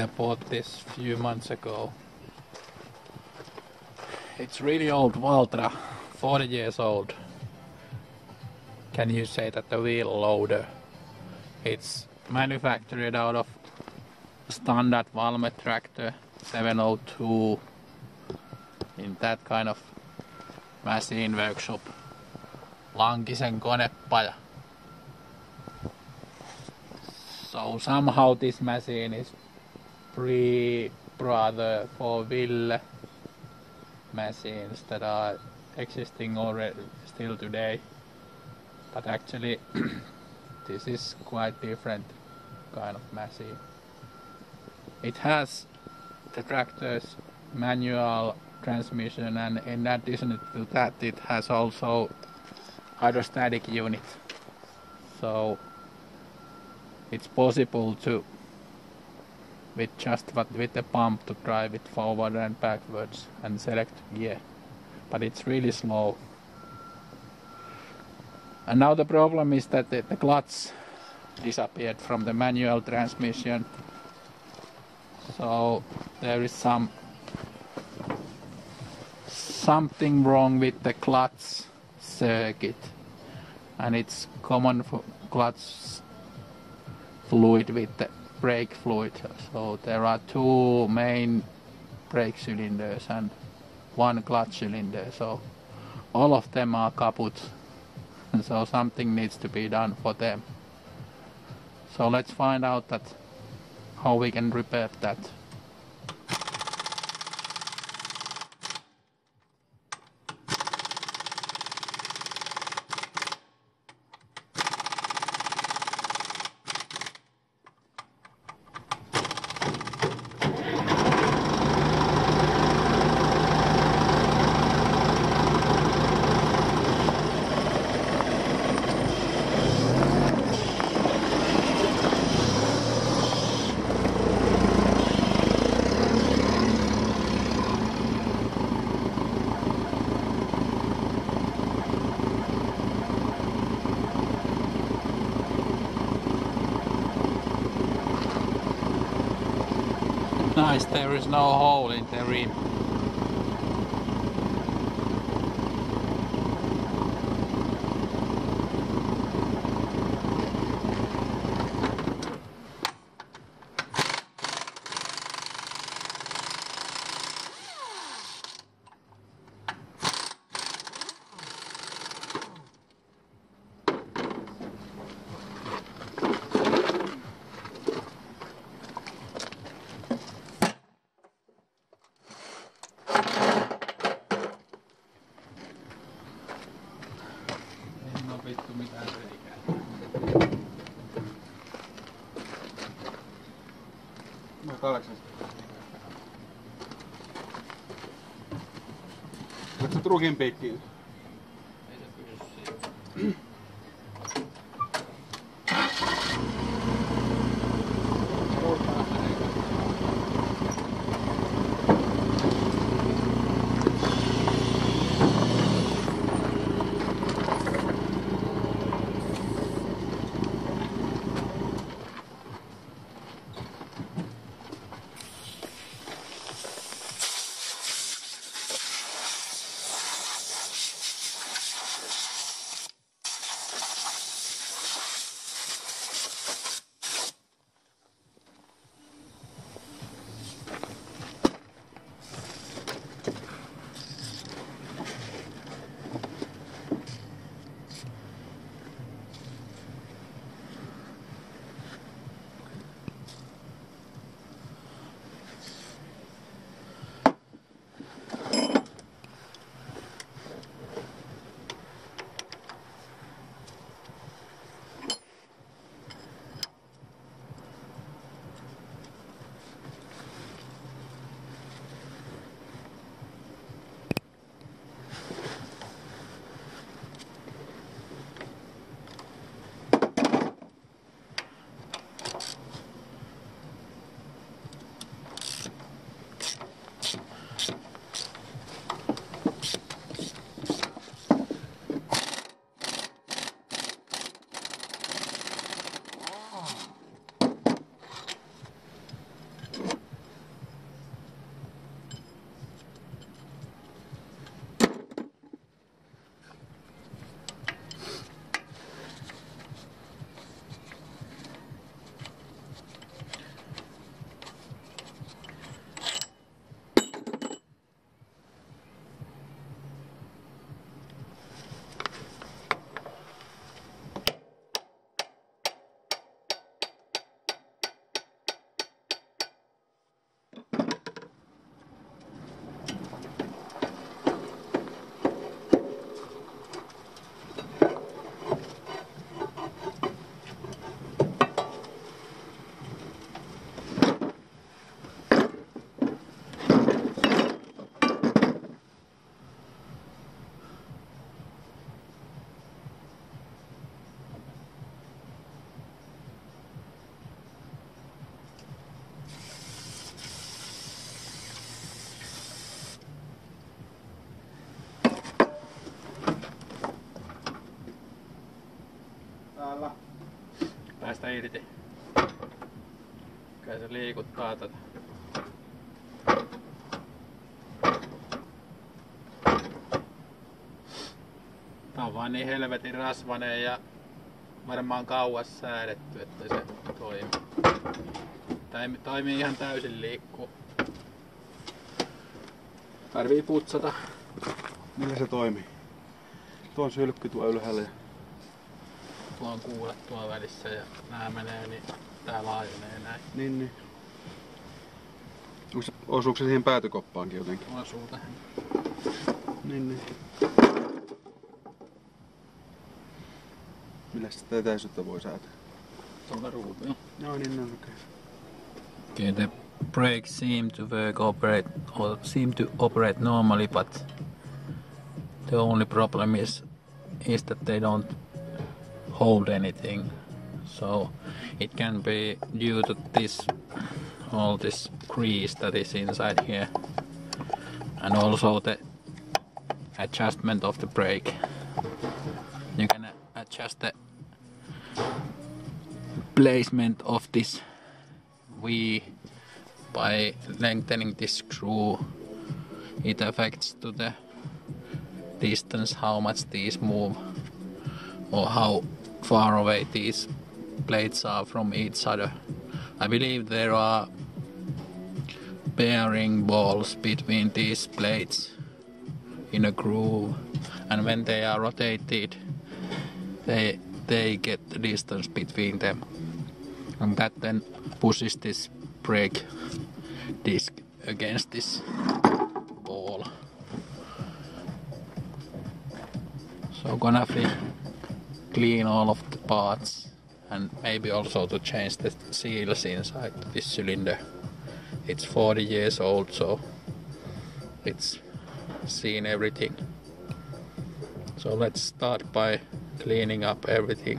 I bought this few months ago. It's really old Valtra, 40 years old. Can you say that the wheel loader? It's manufactured out of standard Valmet tractor 702 in that kind of machine workshop. Lankisen konepaja. So somehow this machine is brother for Ville machines that are existing already still today. But actually this is quite different kind of machine. It has the tractor's manual transmission, and in addition to that it has also hydrostatic unit. So it's possible to with the pump to drive it forward and backwards and select gear, but it's really slow. And now the problem is that the clutch disappeared from the manual transmission, so there is something wrong with the clutch circuit, and it's common for clutch fluid with the brake fluid. So there are two main brake cylinders and one clutch cylinder, so all of them are kaput, and so something needs to be done for them. So let's find out how we can repair that. Nice, there is no hole in the rim. Vittu mitään reikää. No 8. Oletko sä trukin peittiin? Ei se pysy siitä. liikuttaa tätä. Tää on vaan niin helvetin rasvanen ja varmaan kauas säädetty, että se toimii. Tää toimii ihan täysin liikkuu. Tarvii putsata. Millä se toimii? Tuo on sylkky tuo ylhäällä. Tuo on kuulet tuo välissä ja nää menee, niin tää laajenee näin. Niin. Osuuko se siihen päätykoppaankin jotenkin? Osuu tähän. Niin. Millä sitä etäisyyttä voi säätää? Tuolla ruutulla. No niin, okei. Okay, the brakes seem to operate normally, but the only problem is that they don't hold anything. So it can be due to all this grease that is inside here, and also the adjustment of the brake. You can adjust the placement of this V by lengthening this screw. It affects to the distance how much these move or how far away these plates are from each other. I believe there are bearing balls between these plates in a groove, and when they are rotated they get the distance between them, and that then pushes this brake disc against this ball. So gonna clean all of the parts and maybe also to change the seals inside this cylinder. It's 40 years old, so it's seen everything. So let's start by cleaning up everything.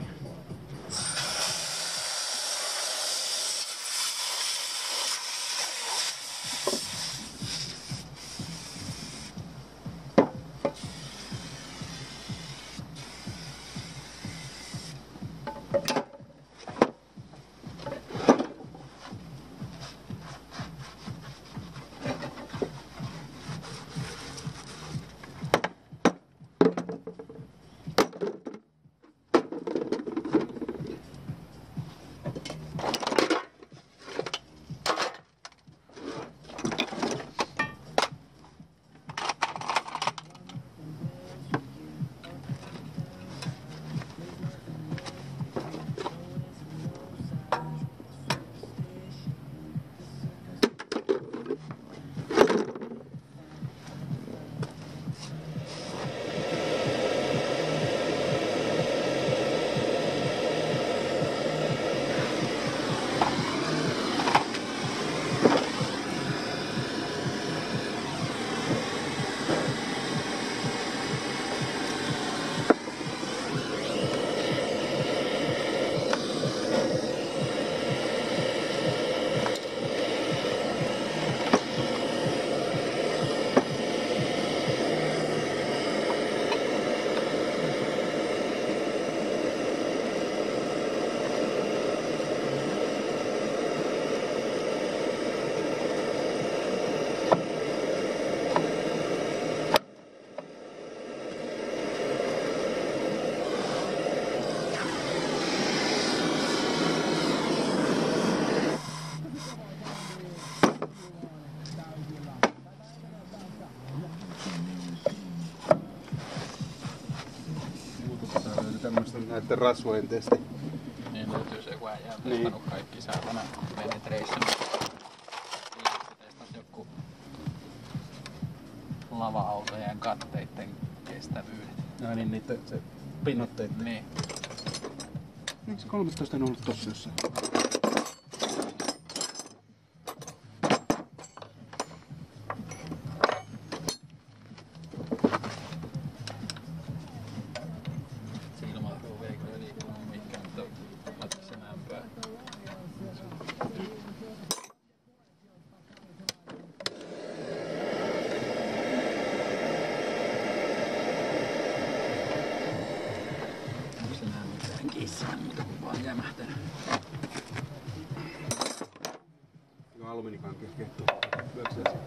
Tämmöstä näitten rasvojen testi. Niin löytyy se, kun äijä on testannut kaikki saatana penetration. Testas joku lava-autojen katteitten kestävyydet. Ja niin niitten se pinnotteitten. Niin. Eikö se 13 ollut tossa jossain? Dominikan kehkehtuu. Hyväkseen sen.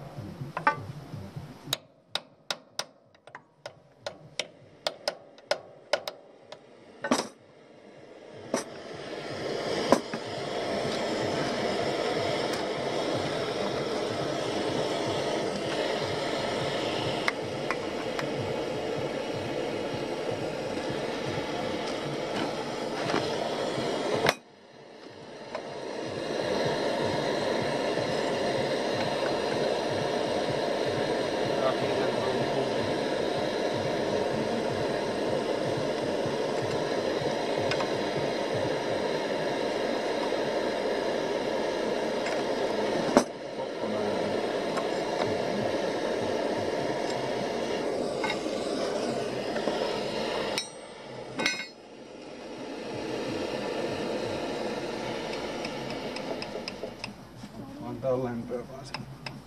Tää on lämpöä vaan se.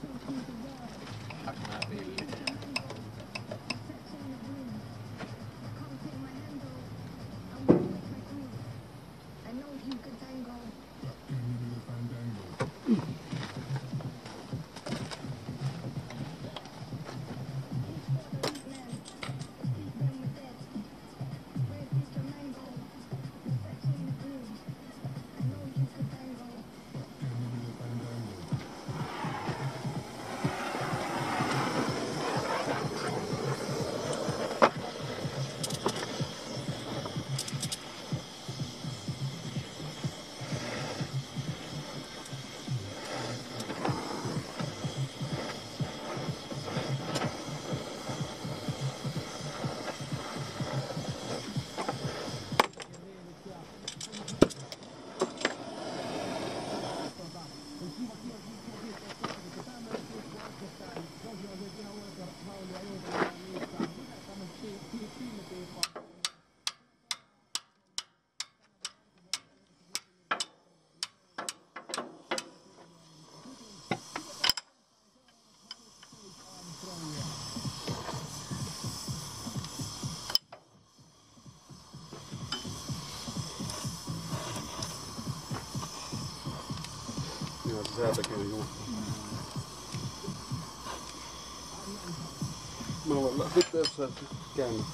Nää villit. Joo, se säätäkin on juu. Mä voin lähteä jossain käännyt.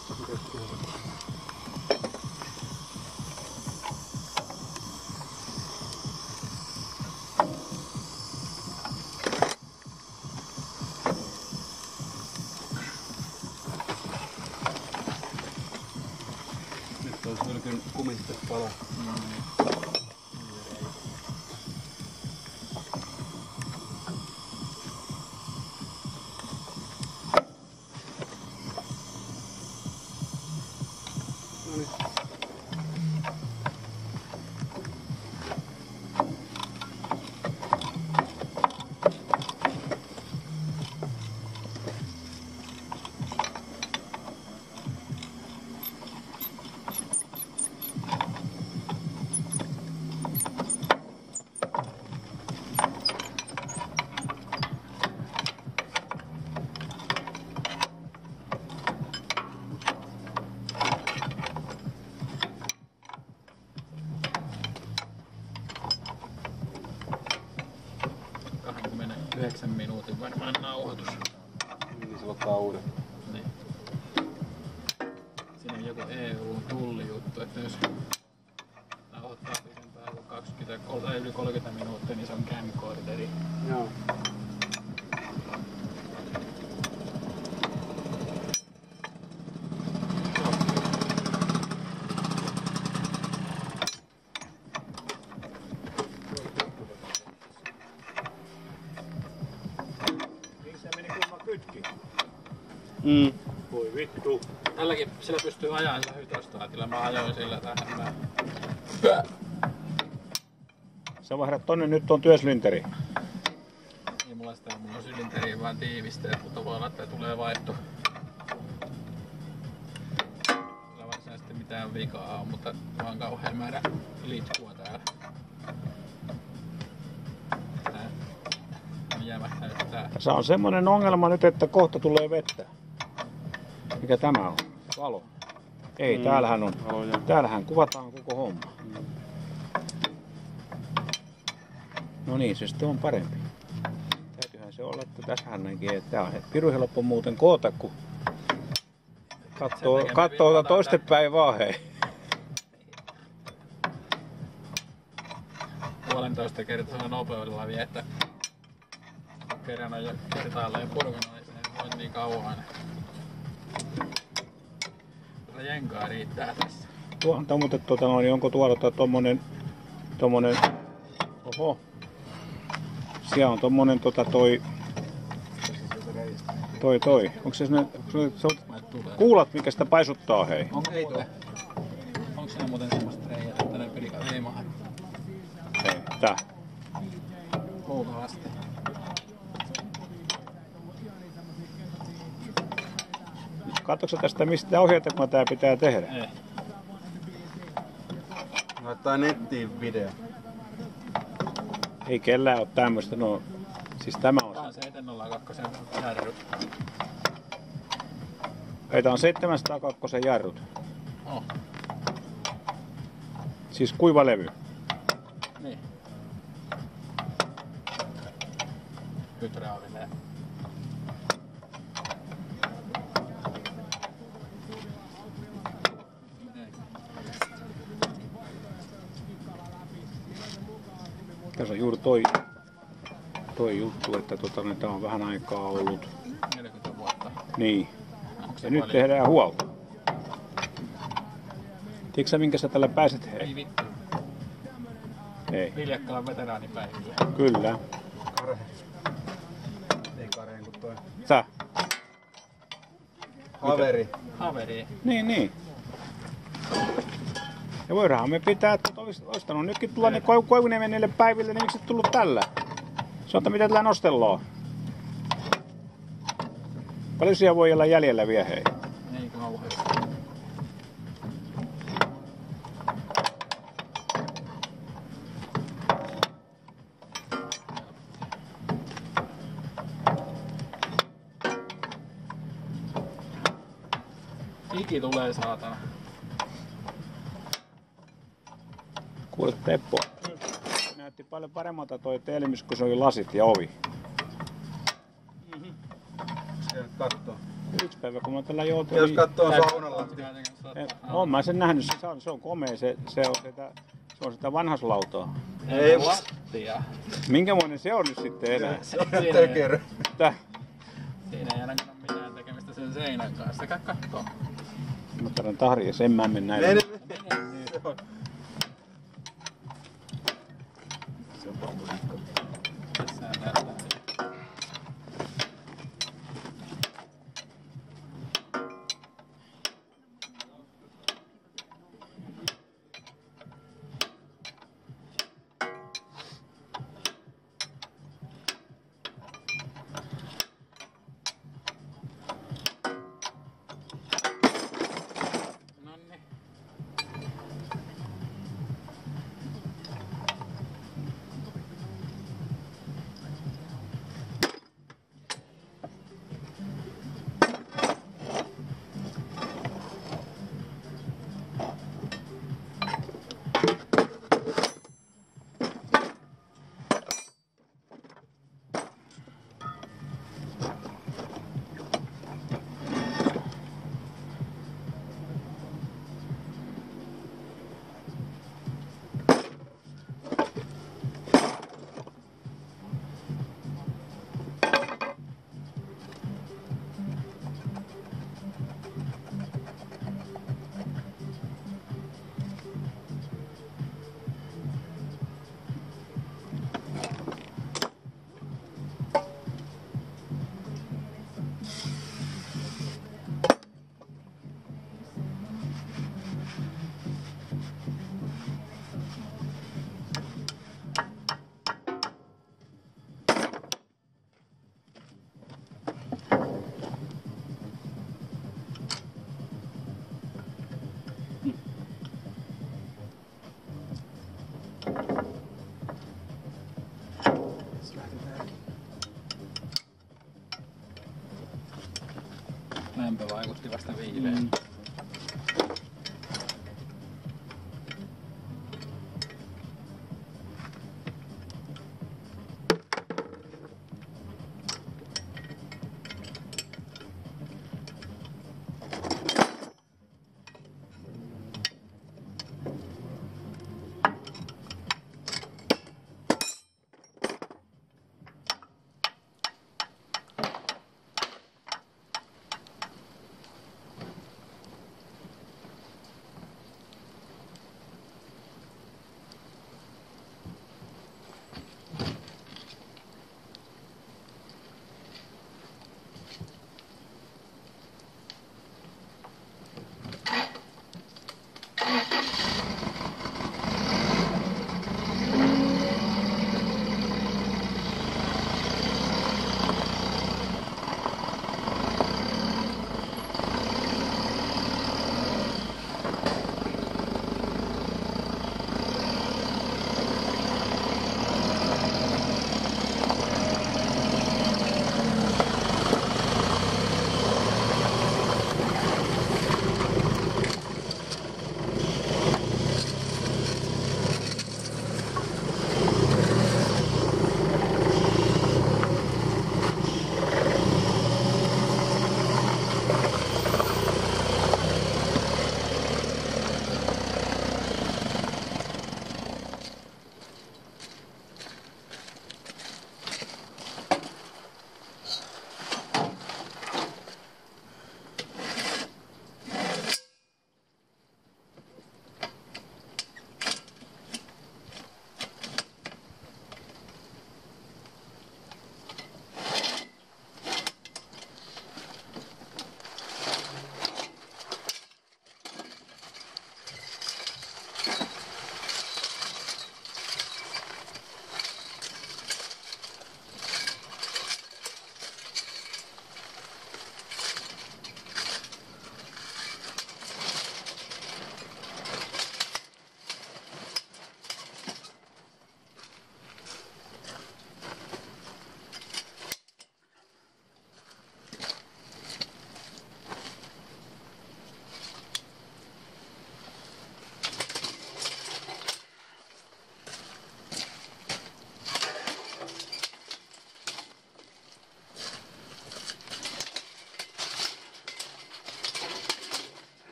Nyt olisi melkein kumiste pala. Mennä 9 minuutin varmaan nauhoitus. Niin se ottaa uuden. Niin. Siinä on joku EU-tullijuttu, että jos nauhoittaa pidempään kuin 20 tai yli 30 minuuttia, niin se on camcorderi. Joo. Voi vittu. Tälläkin sillä pystyy ajaa sillä hydrostaatilla. Mä ajoin sillä tähän. Sä vaihdat tonne nyt on työslinteri. Ei mulla on sylinteriin vaan tiivisteet, mutta voi olla, että tulee vaihto. Sillä varsinaisesti mitään vikaa on, mutta vaan kauhean määrä litkua täällä. Tää on jämähtänyt tää. Se on semmonen ongelma nyt, että kohta tulee vettä. Mikä tämä on? Valo. Ei, täällähän on. Täällähän kuvataan koko homma. No niin, se sitten on parempi. Täytyyhän se olla, että tässähän näkee, että tää on pirun helppo muuten koota, kun kattoo toistepäin vaan hei. 1,5 kertaa nopeudella vie, että kerran on jo kertaalleen purkanut, niin se ei voi niin kauan. Kyllä jenkaa riittää tässä. Tuohan muuten niin onko tuolla tommonen oho. Siellä on tommonen toi. Onko se kuulat mikä sitä paisuttaa hei? Ei tule. Onko siinä muuten semmoista reijät, että ne ei maha? Hei, tää. Luultavasti. Katsotko tästä mistä ohjeita tää pitää tehdä? Ei. Laittaa nettiin video. Ei kellään oo tämmöstä, no siis tämä on. Tää on 702 jarrut. Ei, tää on 702 jarrut. Oh. Siis kuiva levy. Niin. Hydraulinen. Tässä on juuri toi juttu, että tää on vähän aikaa ollut. 40 vuotta. Niin. Onko se Ja nyt tehdään huolta. Tiedätkö sä minkä sä tällä pääset hei? Ei vittu. Ei. Viljakkalan veteraanipäiville. Kyllä. Karhe. Ei kareen kuin toi. Sä? Haveri. Niin. Ja voidaanhan me pitää, että olistanut nytkin tulla ne Koivuniemen niille päiville, niin miksi et tullut tällä? Sanotaan mitä tällä nostellaan. Paljon siellä voi olla jäljellä vielä hei? Ei kauheasti. Iki tulee saatana. Kuule Teppo, näytti paljon paremmalta toi telmys, kun se oli lasit ja ovi. Siellä kattoo. Yksi päivä kun mä tällä joutuin. Jos kattoo saunalahti. Oon mä sen nähnyt, se on komea, se on sitä vanhaslautaa. Ei lattia. Minkämoinen se on nyt sitten enää? Se on tökerö. Tää. Siinä ei ainakaan ole mitään tekemistä sen seinän kanssa. Käy kattoo. Mä tarvitsen tahria, sen mä menen näin. Mene. Se on pakko. Tässä näyttää. Lämpö vaikutti vasta viileen.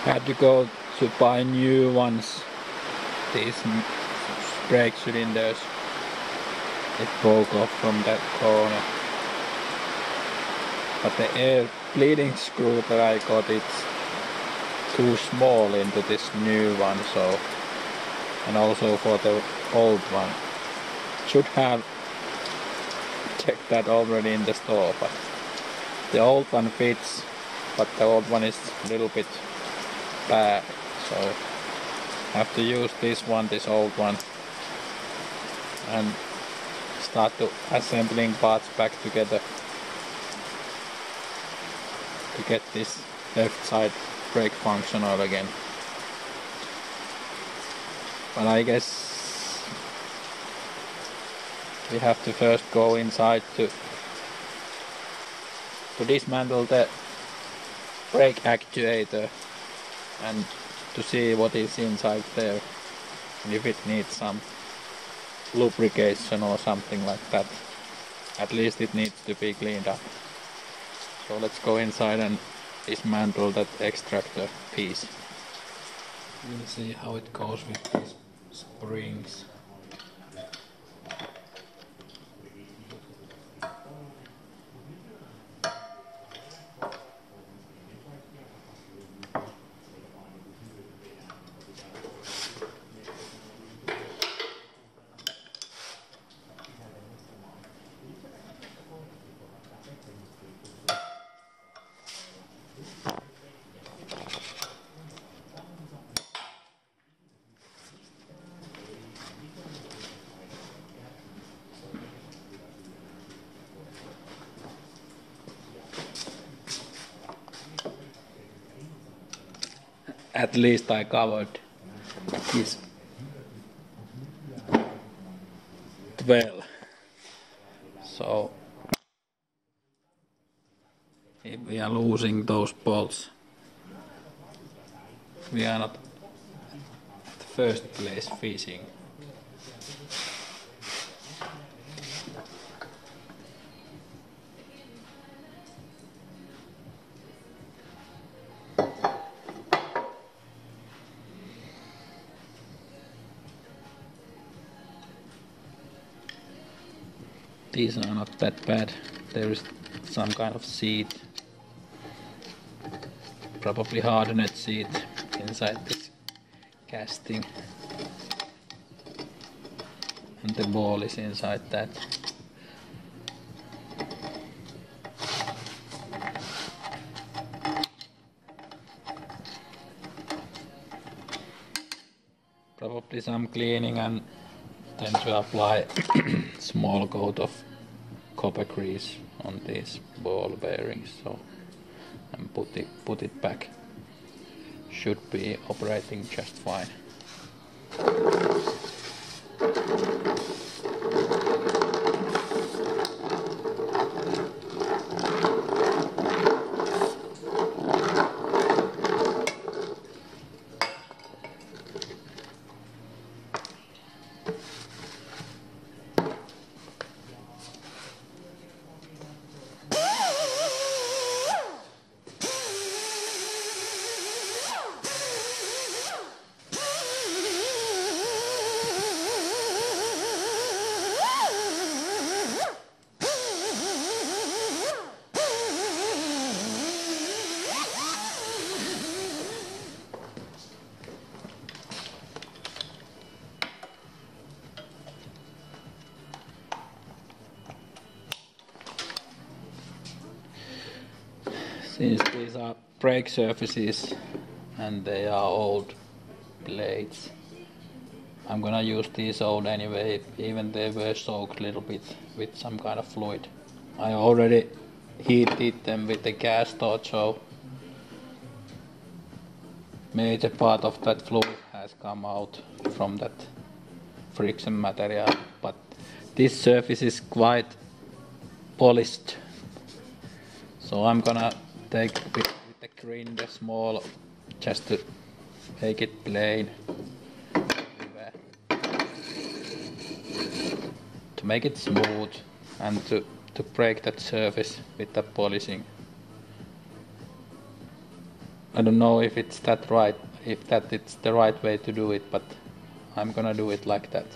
Had to go to buy new ones. These brake cylinders. It broke off from that corner. But the air bleeding screw that I got, it's too small into this new one, so, and also for the old one. Should have checked that already in the store, but the old one fits, but the old one is a little bit bad, so have to use this one, this old one, and start to assembling parts back together to get this left side brake functional again. But I guess we have to first go inside to dismantle the brake actuator and to see what is inside there and if it needs some lubrication or something like that. At least it needs to be cleaned up. So let's go inside and dismantle that extractor piece. We'll see how it goes with these springs. At least I covered this well. So if we are losing those bolts, we are not at the first place fishing. These are not that bad. There is some kind of seat, probably hardened seat inside this casting, and the ball is inside that. Probably some cleaning and then to apply small coat of copper grease on these ball bearings, so and put it back. Should be operating just fine. Since these are brake surfaces and they are old blades, I'm gonna use these old anyway, even they were soaked a little bit with some kind of fluid. I already heated them with the gas torch, so major part of that fluid has come out from that friction material, but this surface is quite polished, so I'm gonna take with the grinder small just to make it plain everywhere, to make it smooth and to break that surface with the polishing. I don't know if it's that right, if that it's the right way to do it, but I'm gonna do it like that.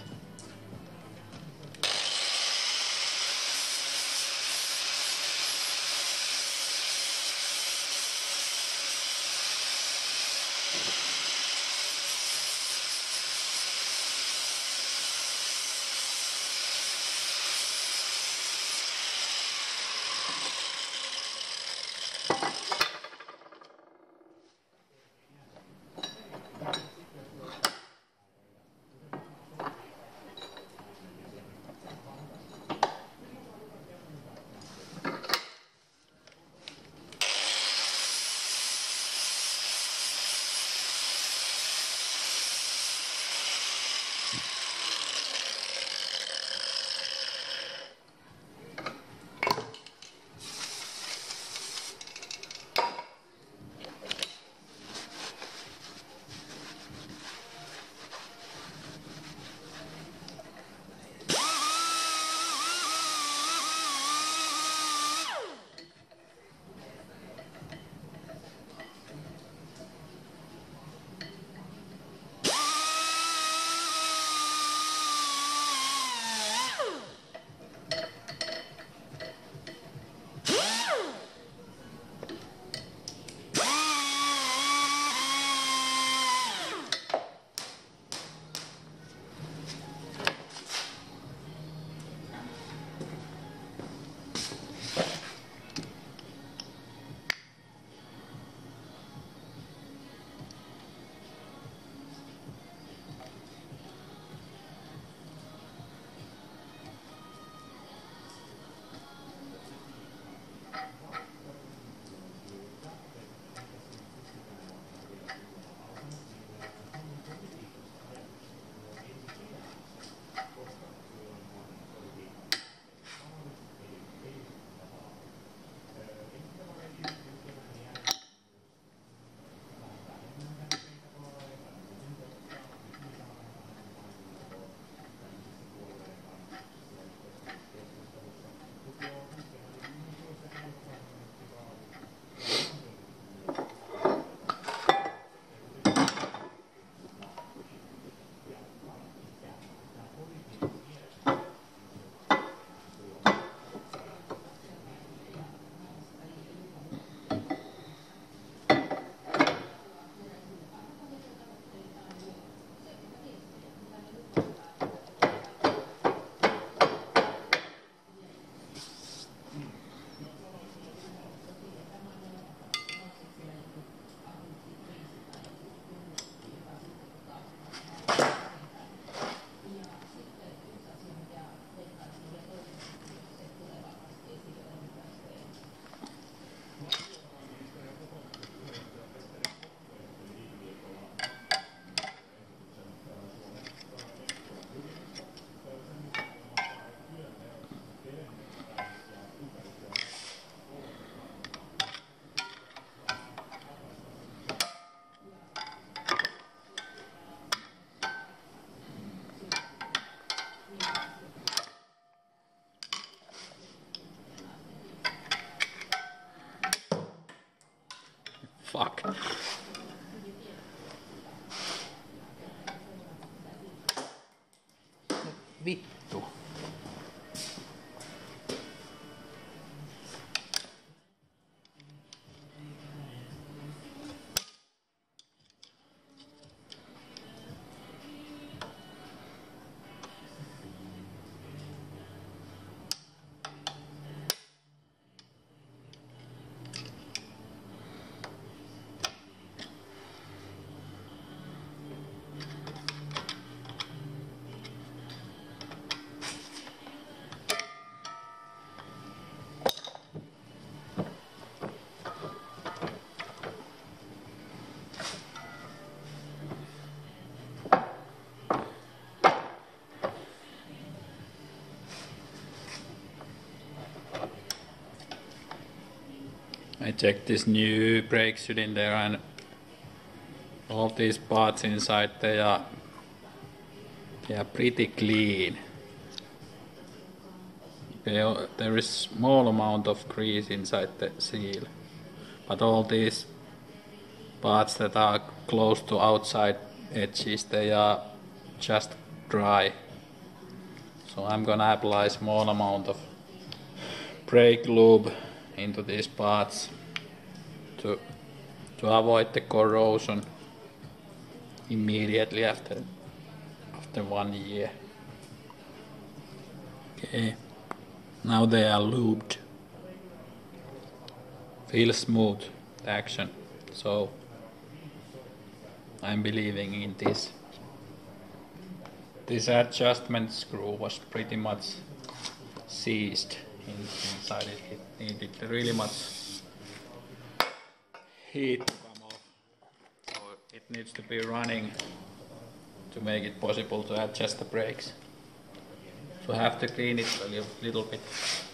Fuck. Vittu. I checked this new brake cylinder and all these parts inside they are pretty clean. There is small amount of grease inside the seal, but all these parts that are close to outside edges, they are just dry. So I'm gonna apply small amount of brake lube into these parts to avoid the corrosion immediately after 1 year. Okay, now they are lubed. Feels smooth, the action, so I'm believing in this. This adjustment screw was pretty much seized inside it. It needed really much heat to come off. So it needs to be running to make it possible to adjust the brakes. So I have to clean it a little bit.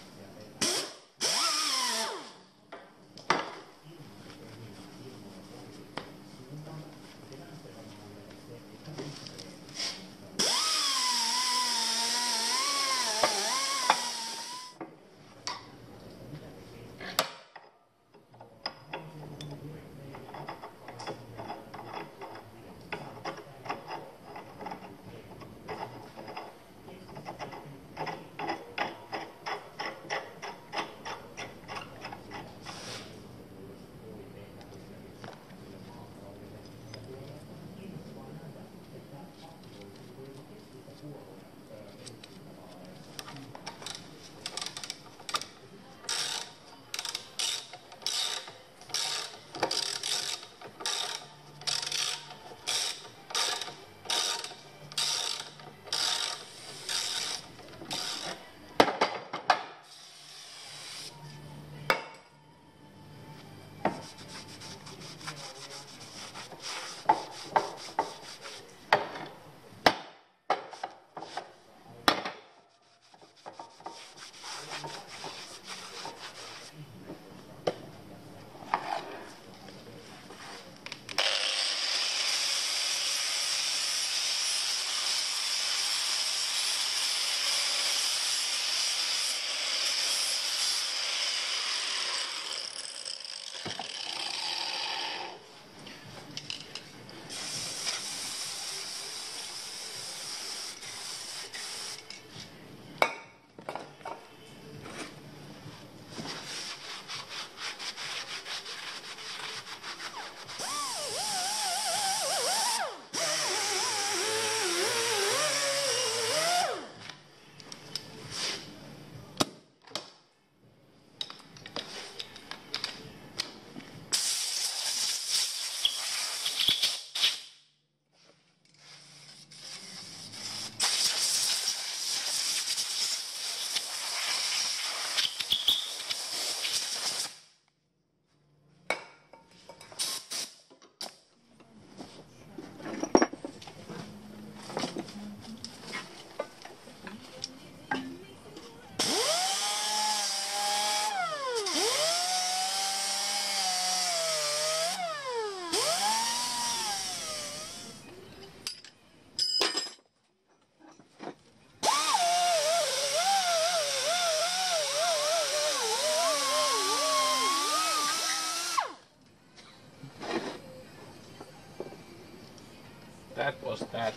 That was that.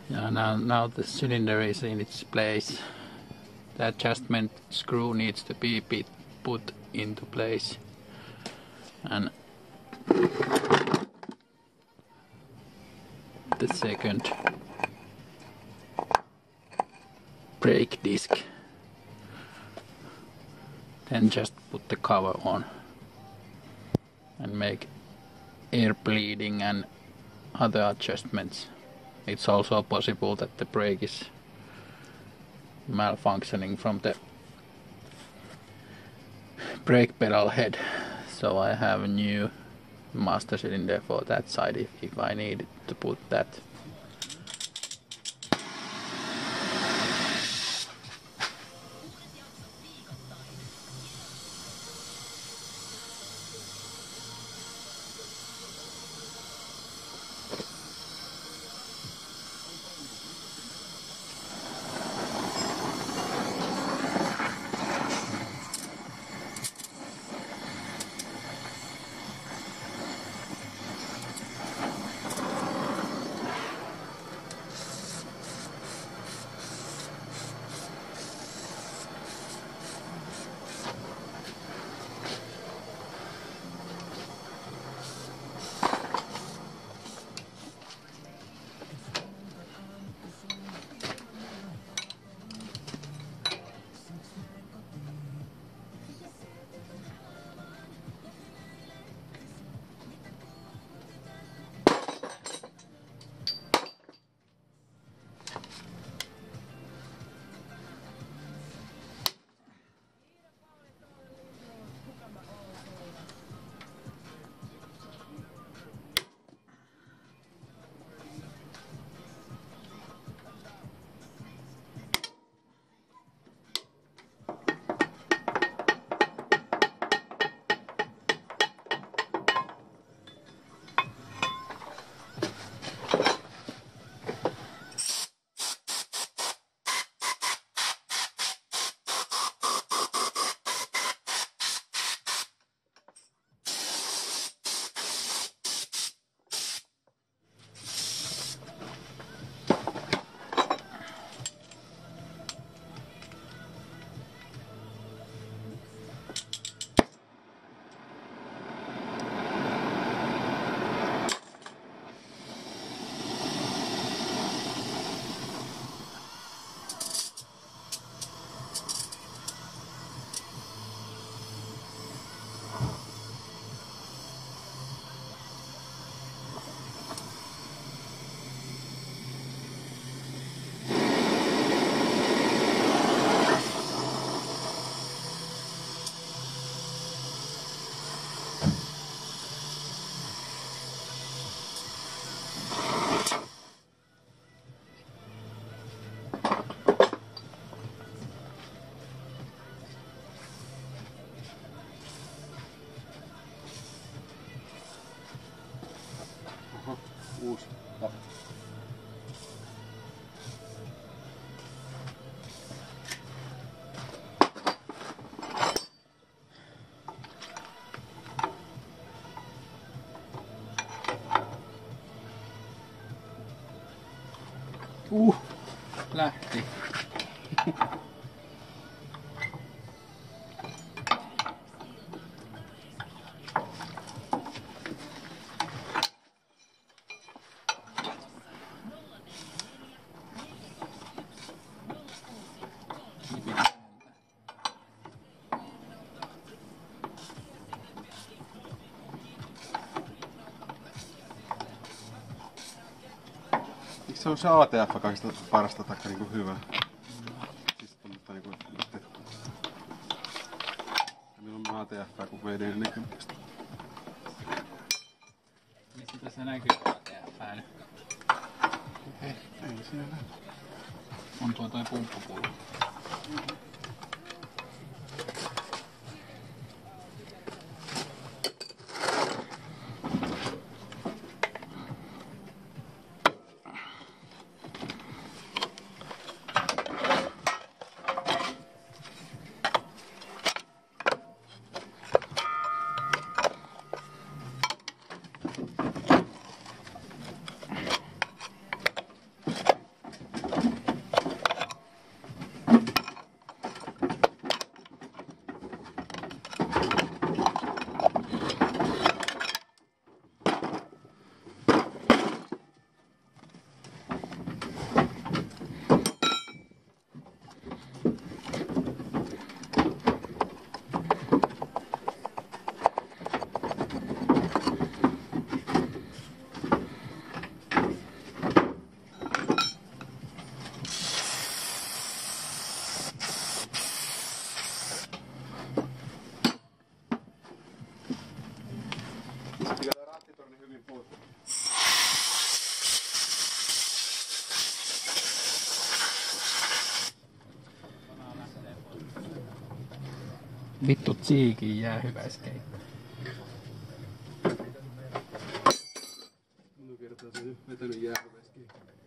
Yeah, now the cylinder is in its place. The adjustment screw needs to be put into place, and the second brake disc. Then just put the cover on and make air bleeding and other adjustments. It's also possible that the brake is malfunctioning from the brake pedal head, so I have a new master cylinder for that side if I need to put that. Uusi tappi. Lähti. Se on se ATF kaikista parasta tai niinku hyvä. Siis tuommoista niinku nyt. Ja milloin ATF kun VD40. Mistä tässä näkyy ATF nyt? Ei siellä. On tuo toi pumppupullo. Vittu tsiikin jäähyväiskeitto. Minun kertaa se vetänyt jäähyväiskeitto.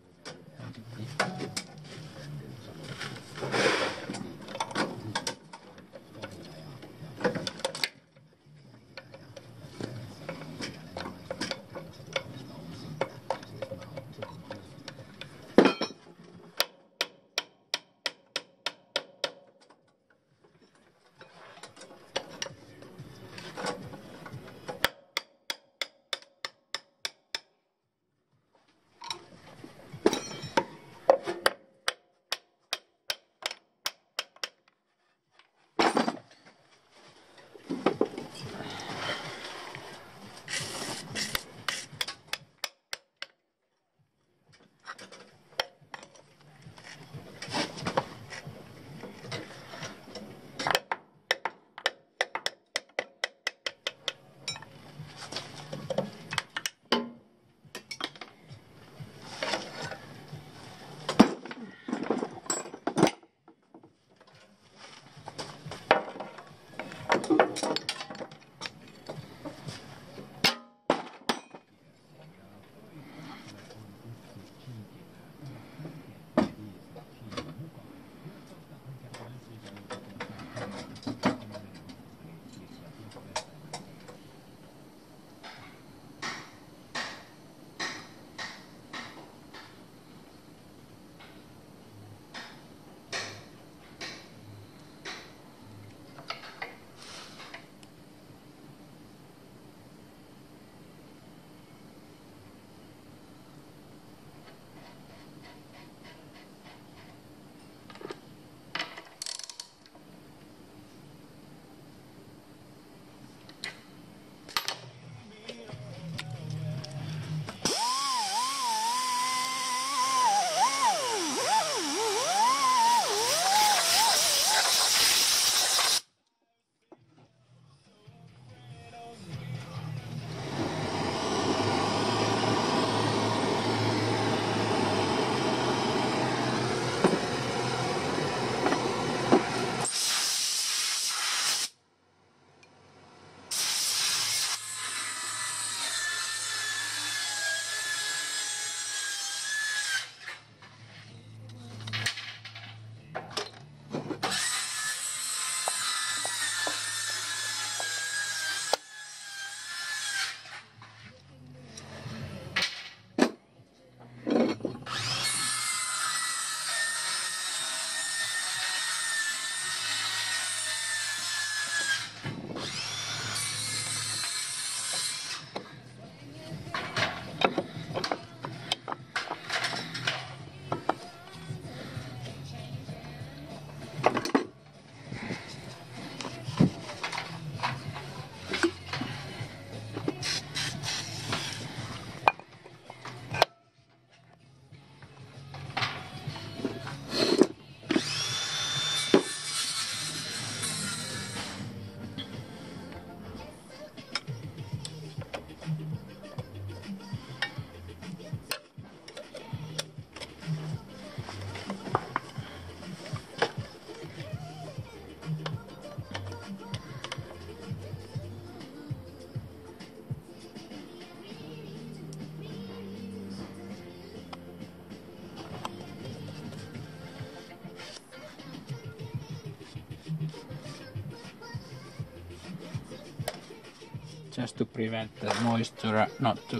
Just to prevent the moisture not to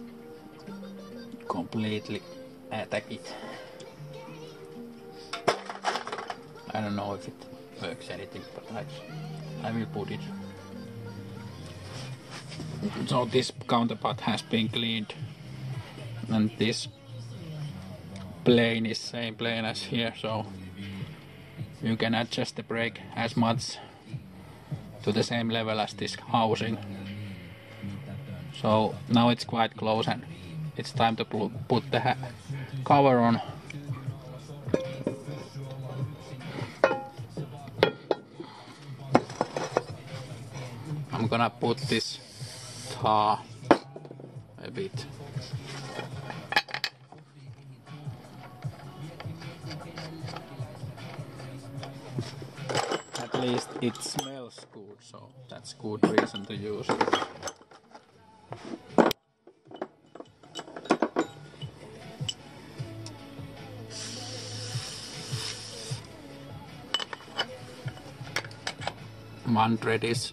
completely attack it. I don't know if it works anything, but I will put it. So this counterpart has been cleaned, and this plane is same plane as here, so you can adjust the brake as much to the same level as this housing. So now it's quite close and it's time to put the cover on. I'm gonna put this tar a bit. At least it smells so that's good reason to use it. One thread is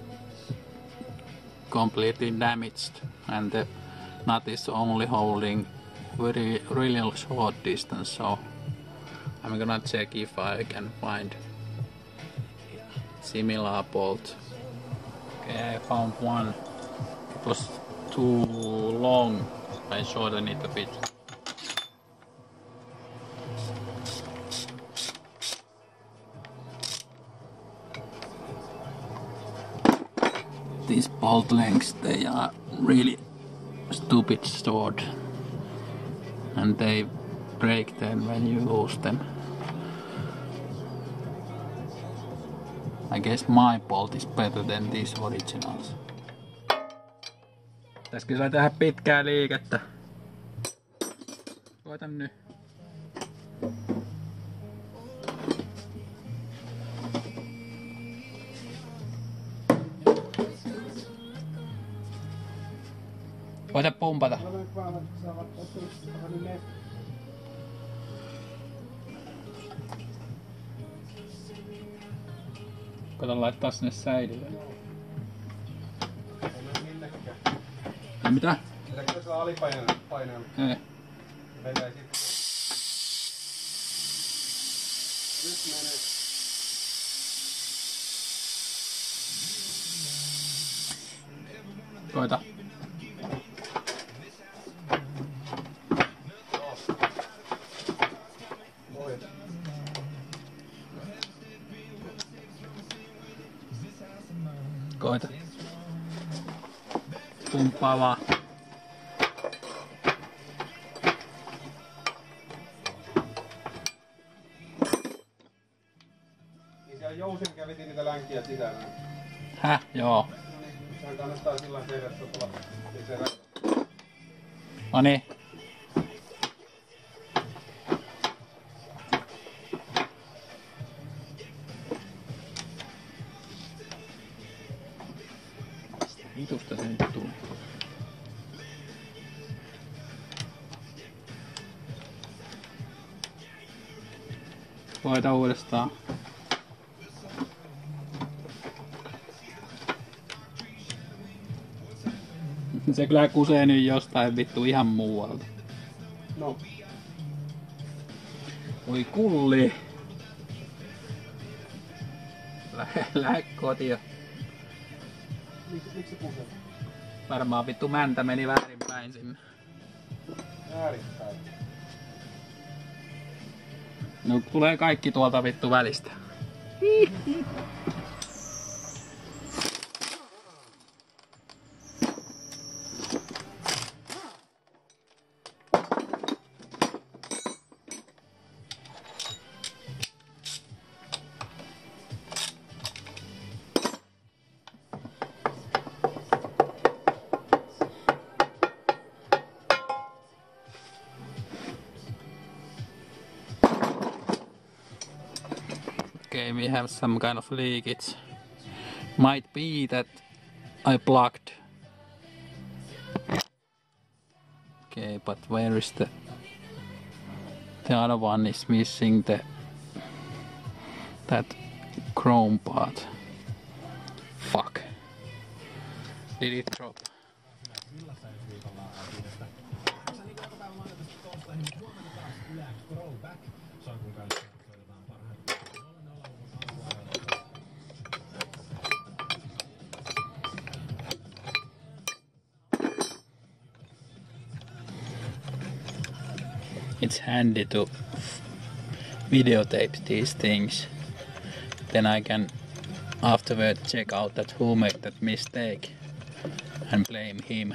completely damaged and the nut is only holding really short distance, so I'm gonna check if I can find similar bolt. Okay, I found one. It was too long. I shortened it a bit. These bolt lengths, they are really stupid short and they break then when you lose them. I guess my bolt is better than these originals. Pitäisikö sillä tehdä pitkää liikettä? Koitan nyt. Koita pumpata. Koita laittaa sinne säilyyn. Ja mitä? Pitääkö tässä alipainella? Ei. Menee sit. Nyt menee. Koita. Koita. Pumppaa vaan. Niin siellä jousin käviti niitä länkiä sisällä. Häh? Joo. Sehän kannattaa sillä tehdä, että tuolla se. Noniin. Vitusta se nyt tuli. Koita uudestaan. Se kyllä kusee nyt jostain vittu ihan muualta. No. Oi kulli. Lähde kotiin. Miksi se kusee? Varmaan vittu mäntä meni väärinpäin sinne. Väärinpäin. No tulee kaikki tuolta vittu välistä. Okay, we have some kind of leakage. Might be that I plugged. Okay, but where is the other one is missing that chrome part. Fuck. Did it drop? It's handy to videotape these things. Then I can afterward check out that who made that mistake and blame him.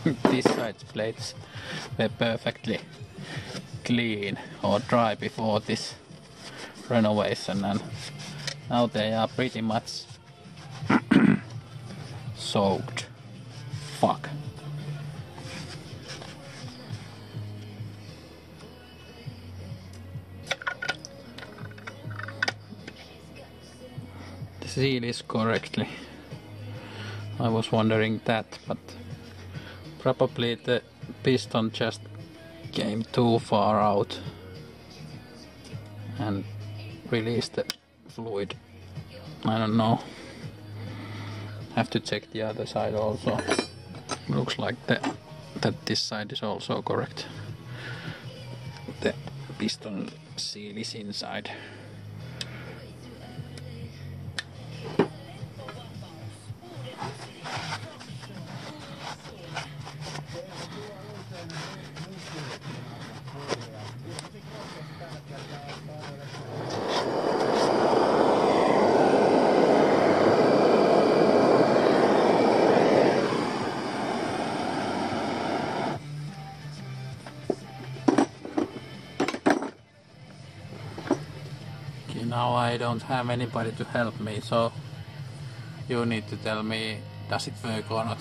this side's plates were perfectly clean or dry before this renovation, and now they are pretty much soaked. Fuck. The seal is correctly. I was wondering that, but probably the piston just came too far out and released the fluid. I don't know. Have to check the other side also. Looks like that this side is also correct. The piston seal is inside. Now I don't have anybody to help me, so you need to tell me, does it work or not?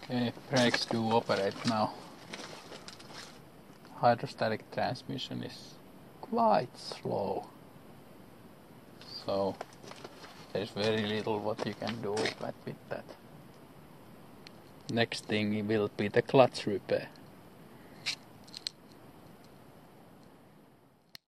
Okay, brakes do operate now. Hydrostatic transmission is quite slow. So there's very little what you can do with that. Next thing will be the clutch repair.